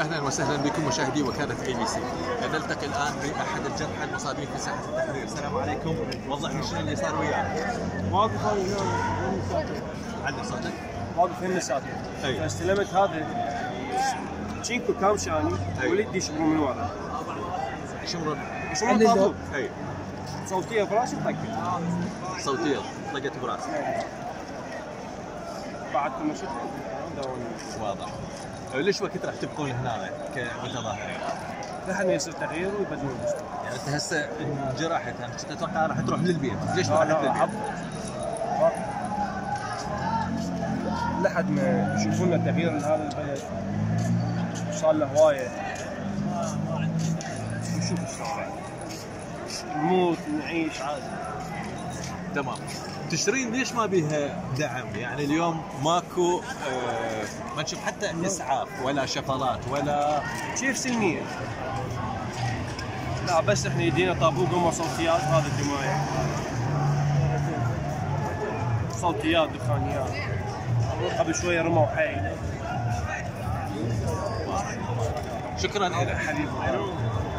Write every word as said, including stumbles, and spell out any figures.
اهلا وسهلا بكم مشاهدي وكالة اي بي سي. نلتقي الان باحد الجرحى المصابين في ساحة التحرير. السلام عليكم، وضح لي شنو اللي صار وياك. واقف انا هنا، علق صوتك. واقف هنا ساكت. أي. فاستلمت هذا تشينكو كامشاني ولدي يشبرون من ورا. يشمرون يشبرون طابوت. اي. صوتيه براسي طقت. صوتية طلقت براسي. بعد ما شفت واضح. ليش وقت راح تبقون هنا كمتظاهرين؟ لحد ما يصير تغيير ويبدلون المستوى. يعني انت هسه انجرحت، انا كنت اتوقع راح تروح للبيت، ليش ما رحت للبيت؟ لحد ما يشوفون التغيير لهذا البلد صار له هوايه. نشوف الصراحه نموت نعيش عادي. تمام. تشرين ليش ما بيها دعم؟ يعني اليوم ماكو آه ما نشوف حتى اسعاف ولا شفرات ولا كيف سلميه. لا بس احنا يدينا طابوق هم صوتيات، هذا الدمايه صوتيات دخانيات. قبل شويه رموا حي. شكرا لك حبيبي.